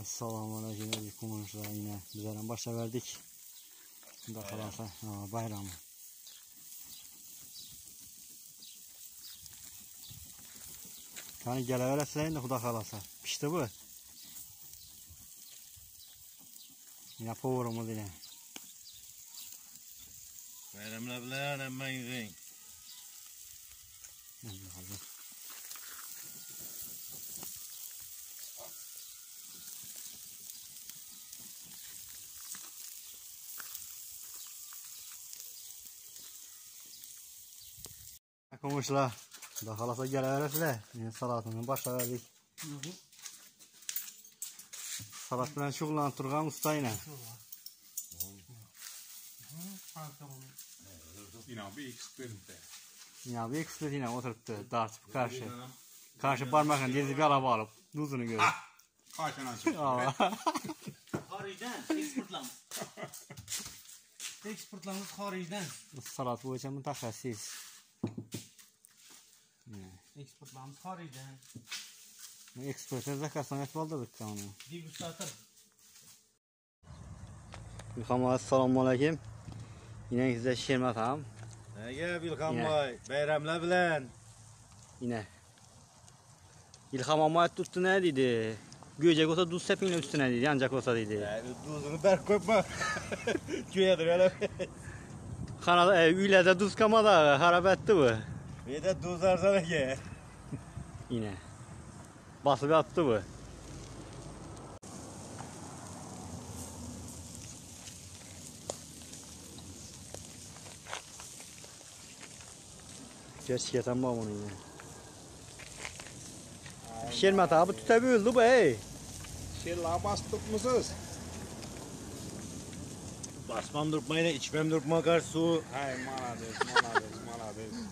Selamünaleyküm komşular, yine bizlerden başa verdik. Şimdi kalasa bayramı. Yani geleveresleyin de kuda kalasa. Pişti bu. Yine poğurumuz yine. Bayramla bilen hemen yürüyün. Komşular, da kalasa geleveresle. Yine salatını başa verdik. Salat bilen şuğulan Turgan Usta yine. Yine bir ekspert. Ya bir ekspert yine oturttu dartıp karşı. Karşı parmakla dizi bir alaba alıp tuzunu görüp. Kaçan açık. Haricden eksportlamış. Eksportlamış haricden. Salat boyunca mütehassıs. Eksportlamış haricden. Ekspertiz zakarsan etvaldadık onu. Degüstatör. İlham selamünaleyküm. Yine size şirmet ağam. Nege Bilkan Bay, bayramla bilen. Yine. İlham ama tuttu ne dedi? Göcek olsa duz sepinle üstüne dedi, yancak olsa dedi. Duzunu berk koyma. Köyedir öyle. Kanada üylerde duz kamada harap etti bu. Bir de duz arzana ki. Yine. Basıp attı bu. Gerçekten bu onu yine. Şirmet abi tutabildi bu hey. Şella bastık mısınız? Basmam durmayla içmem durma kar su. Hay malades.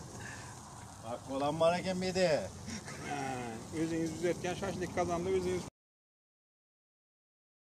Bak olan varken bir de. Özünüz düzeltken şaşlık kazandı özünüz.